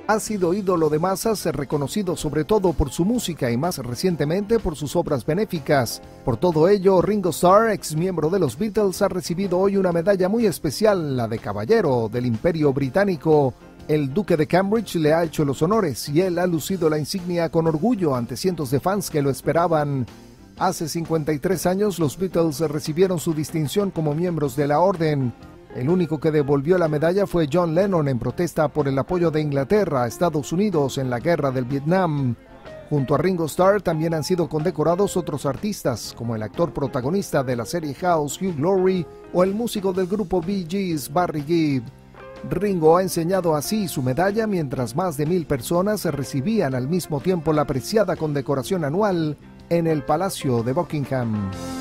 Ha sido ídolo de masas, reconocido sobre todo por su música y más recientemente por sus obras benéficas. Por todo ello, Ringo Starr, ex miembro de los Beatles, ha recibido hoy una medalla muy especial, la de Caballero del Imperio Británico. El Duque de Cambridge le ha hecho los honores y él ha lucido la insignia con orgullo ante cientos de fans que lo esperaban. Hace 53 años los Beatles recibieron su distinción como miembros de la orden. El único que devolvió la medalla fue John Lennon en protesta por el apoyo de Inglaterra a Estados Unidos en la guerra del Vietnam. Junto a Ringo Starr también han sido condecorados otros artistas, como el actor protagonista de la serie House, Hugh Laurie, o el músico del grupo Bee Gees, Barry Gibb. Ringo ha enseñado así su medalla mientras más de 1000 personas recibían al mismo tiempo la preciada condecoración anual en el Palacio de Buckingham.